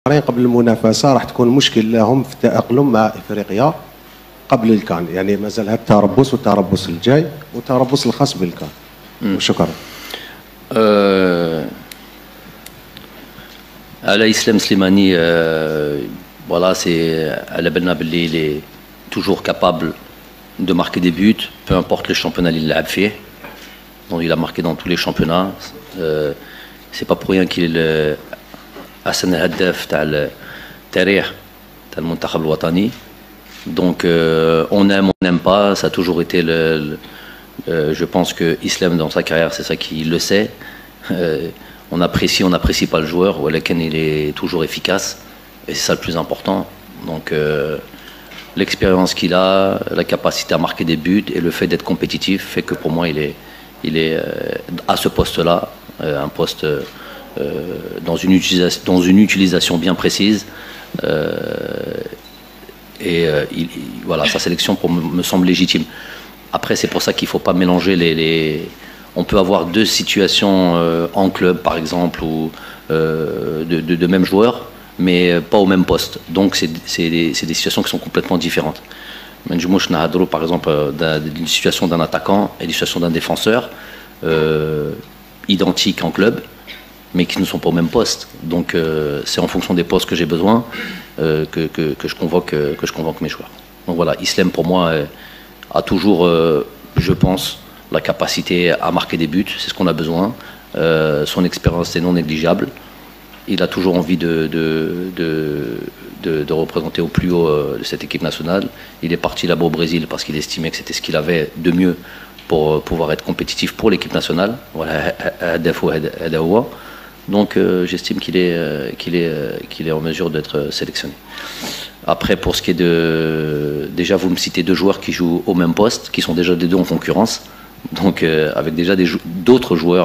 قبل المنافسة راح تكون مشكل لهم في التأقلم مع إفريقيا قبل الكان، يعني مازال هذا التربص والتربص الجاي والتربص الخاص بالكان. وشكرا. على إسلام سليماني voilà, c'est à la Belnabelli, il est toujours capable de marquer des buts, peu importe le championnat qu'il a fait. Donc il a marqué dans tous les championnats. C'est pas pour rien qu'il est le Hassan Haddaf تاع التاريخ تاع المنتخب الوطني. Donc on aime, on n'aime pas, ça a toujours été je pense que Islam dans sa carrière, c'est ça qu'il le sait. On apprécie, on n'apprécie pas le joueur, lequel il est toujours efficace, et c'est ça le plus important. Donc l'expérience qu'il a, la capacité à marquer des buts et le fait d'être compétitif fait que pour moi il est à ce poste-là, un poste dans une utilisation bien précise. Voilà, sa sélection me semble légitime. Après, c'est pour ça qu'il ne faut pas mélanger On peut avoir deux situations en club, par exemple, ou de même joueur, mais pas au même poste. Donc, c'est des situations qui sont complètement différentes. Par exemple, d'une situation d'un attaquant et d'une situation d'un défenseur, identiques en club, mais qui ne sont pas au même poste. Donc, c'est en fonction des postes que j'ai besoin que je convoque mes joueurs. Donc voilà, Islam, pour moi, a toujours, je pense, la capacité à marquer des buts, c'est ce qu'on a besoin. Son expérience est non négligeable. Il a toujours envie de représenter au plus haut de cette équipe nationale. Il est parti là-bas au Brésil parce qu'il estimait que c'était ce qu'il avait de mieux pour pouvoir être compétitif pour l'équipe nationale. Voilà, donc j'estime qu'il est en mesure d'être sélectionné. Après, pour ce qui est déjà, vous me citez deux joueurs qui jouent au même poste, qui sont déjà des deux en concurrence. Donc avec déjà d'autres joueurs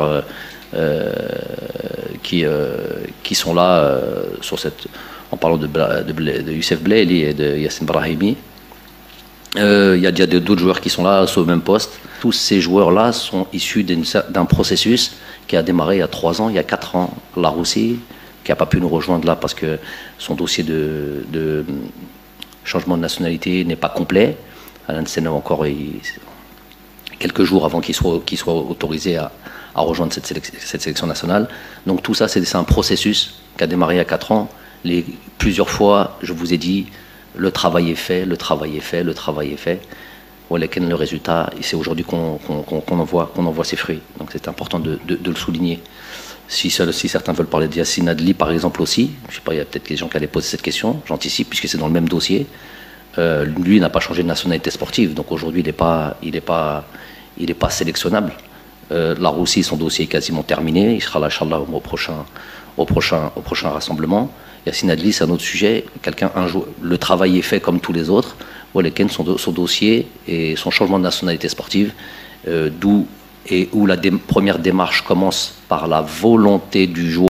qui sont là en parlant de Youssef Blaili et de Yassine Brahimi. Il y a déjà d'autres joueurs qui sont là sur le même poste. Tous ces joueurs-là sont issus d'un processus qui a démarré il y a 3 ans, il y a 4 ans. Laroussi, qui n'a pas pu nous rejoindre là parce que son dossier de changement de nationalité n'est pas complet. Alain Senna encore quelques jours avant qu'il soit autorisé à rejoindre cette sélection nationale. Donc tout ça, c'est un processus qui a démarré il y a 4 ans. Plusieurs fois, je vous ai dit, le travail est fait, le travail est fait, le travail est fait. Le résultat, c'est aujourd'hui qu'on en voit ses fruits. Donc c'est important de le souligner. Si certains veulent parler de Yassine Adli, par exemple, aussi, je ne sais pas, il y a peut-être des gens qui allaient poser cette question, j'anticipe, puisque c'est dans le même dossier. Lui n'a pas changé de nationalité sportive, donc aujourd'hui il n'est pas sélectionnable. Laroussi, son dossier est quasiment terminé, il sera là, Inch'Allah, au prochain rassemblement. Yassine Adli, c'est un autre sujet. Le travail est fait comme tous les autres. Son dossier et son changement de nationalité sportive, où la première démarche commence par la volonté du joueur.